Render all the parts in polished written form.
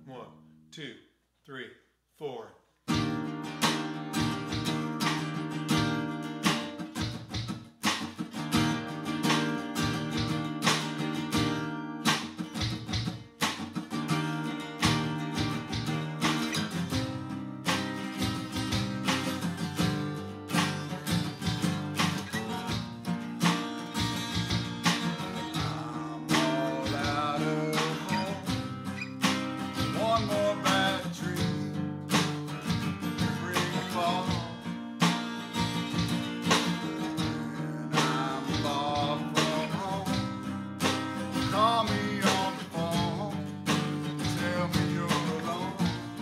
1, 2, 3, 4. Call me on the phone, tell me you're alone.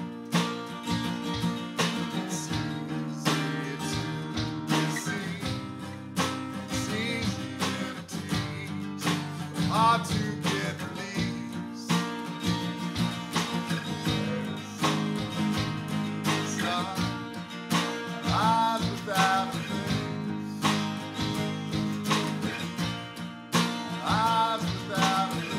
It's easy to see, it's easy to tease, but hard to get released. Some eyes without a face, eyes without a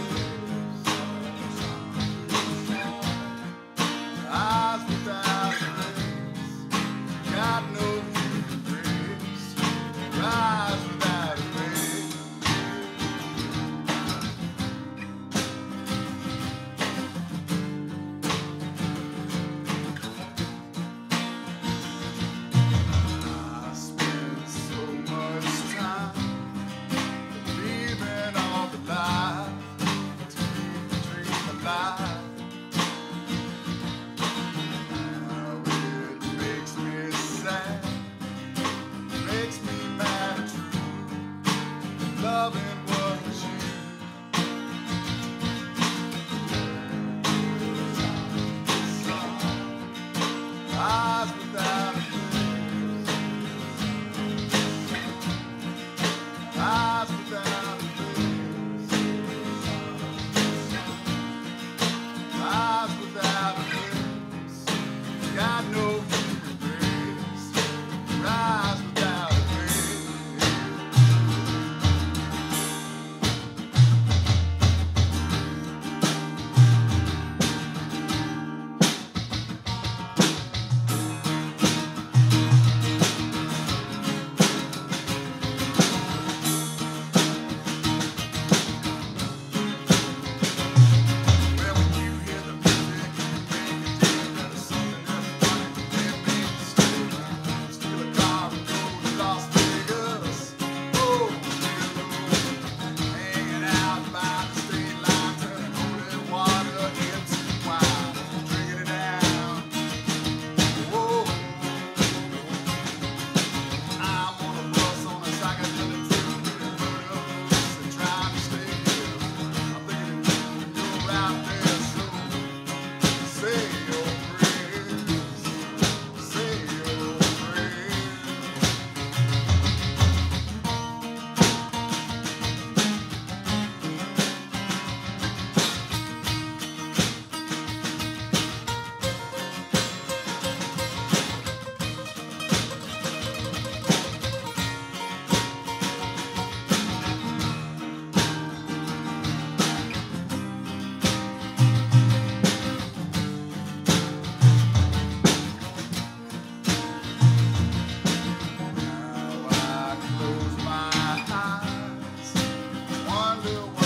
eyes without a face, got no human grace, eyes without a face. I spend so much time believing all the lies to keep the dream alive. Makes me mad at you, loving was you. Eyes without a face, eyes without a face, eyes without a face, got no human grace, eyes without a face. Well, when you hear the music, you make it deep. There's something that's funny, you can't make a mistake. Steal a car and go to Las Vegas. Oh, hanging out by the state line, turning holy water into wine, drinking it down. Whoa, I'm on a bus on a psychedelic trip, getting burned up and trying to stay here. I'm thinking of you, you're out there, so say your prayers, say your prayers. Now I close my eyes, wonder